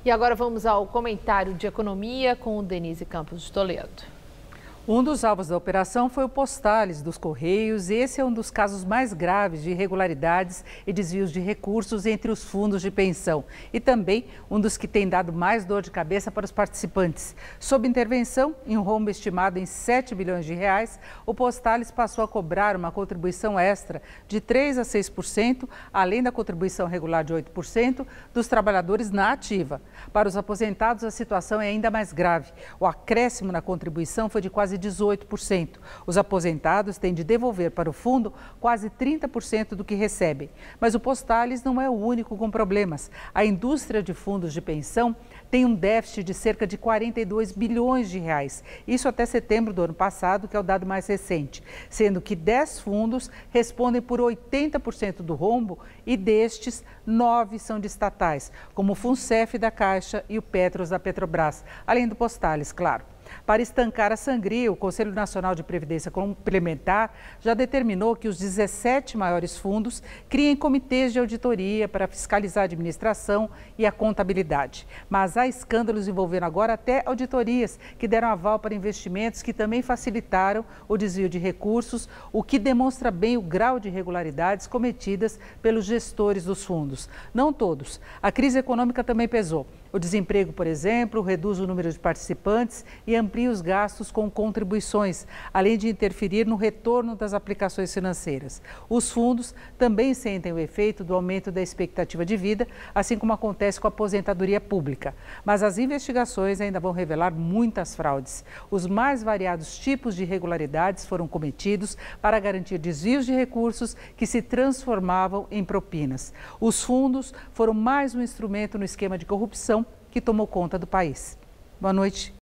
E agora vamos ao comentário de economia com o Denise Campos de Toledo. Um dos alvos da operação foi o Postales dos Correios. Esse é um dos casos mais graves de irregularidades e desvios de recursos entre os fundos de pensão. E também um dos que tem dado mais dor de cabeça para os participantes. Sob intervenção, em um rombo estimado em 7 bilhões de reais, o Postales passou a cobrar uma contribuição extra de 3% a 6%, além da contribuição regular de 8% dos trabalhadores na ativa. Para os aposentados, a situação é ainda mais grave. O acréscimo na contribuição foi de quase 18%. Os aposentados têm de devolver para o fundo quase 30% do que recebem. Mas o Postales não é o único com problemas. A indústria de fundos de pensão tem um déficit de cerca de 42 bilhões de reais. Isso até setembro do ano passado, que é o dado mais recente. Sendo que 10 fundos respondem por 80% do rombo e destes, 9 são de estatais, como o Funcef da Caixa e o Petros da Petrobras, além do Postales, claro. Para estancar a sangria, o Conselho Nacional de Previdência Complementar já determinou que os 17 maiores fundos criem comitês de auditoria para fiscalizar a administração e a contabilidade. Mas há escândalos envolvendo agora até auditorias que deram aval para investimentos que também facilitaram o desvio de recursos, o que demonstra bem o grau de irregularidades cometidas pelos gestores dos fundos. Não todos. A crise econômica também pesou. O desemprego, por exemplo, reduz o número de participantes e amplia os gastos com contribuições, além de interferir no retorno das aplicações financeiras. Os fundos também sentem o efeito do aumento da expectativa de vida, assim como acontece com a aposentadoria pública. Mas as investigações ainda vão revelar muitas fraudes. Os mais variados tipos de irregularidades foram cometidos para garantir desvios de recursos que se transformavam em propinas. Os fundos foram mais um instrumento no esquema de corrupção que tomou conta do país. Boa noite.